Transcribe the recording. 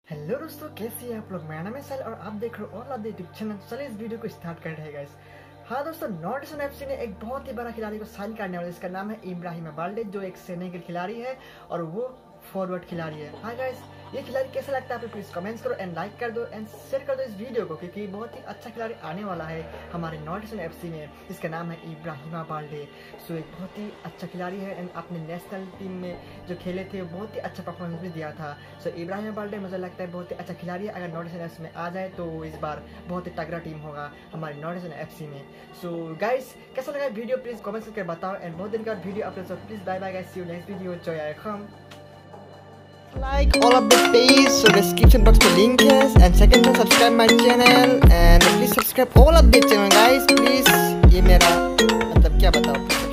Hello दोस्तों, कैसे हैं आप लोग। मेरा नाम है सल और आप देख रहे हो ऑल अपडेट यूट्यूब चैनल। चलिए इस वीडियो को स्टार्ट कर रहे हैं गाइस। हाँ दोस्तों, नॉर्थ ईस्टर्न एफसी ने एक बहुत ही बड़ा खिलाड़ी को साइन करने वाला है। इसका नाम है इब्राहिमा बाल्डे, जो एक सेनेगल खिलाड़ी है और वो फॉरवर्ड खिलाड़ी है। हाँ गाइस, ये खिलाड़ी कैसा लगता है आप प्लीज कमेंट्स करो एंड लाइक कर दो एंड शेयर कर दो इस वीडियो को, क्योंकि बहुत ही अच्छा खिलाड़ी आने वाला है हमारे नॉर्थ ईस्टर्न एफसी में। इसका नाम है इब्राहिमा बाल्डे। सो एक बहुत ही अच्छा खिलाड़ी है एंड अपने नेशनल टीम में जो खेले थे बहुत ही अच्छा परफॉर्मेंस भी दिया था। सो इब्राहिमा बाल्डे मुझे लगता है बहुत ही अच्छा खिलाड़ी है। अगर नॉर्थ ईस्टर्न एफसी में आ जाए तो इस बार बहुत ही तगड़ा टीम होगा हमारे नॉर्थ ईस्टर्न एफसी में। सो गाइस, कैसा लगा वीडियो प्लीज कमेंट करके बताओ एंड बहुत दिन का video upload. Please bye bye guys, see you next video. Enjoy. Like all of the page, so description box में link है and second one subscribe my channel and please subscribe all of the channel guys please। ये मेरा मतलब क्या बताओ।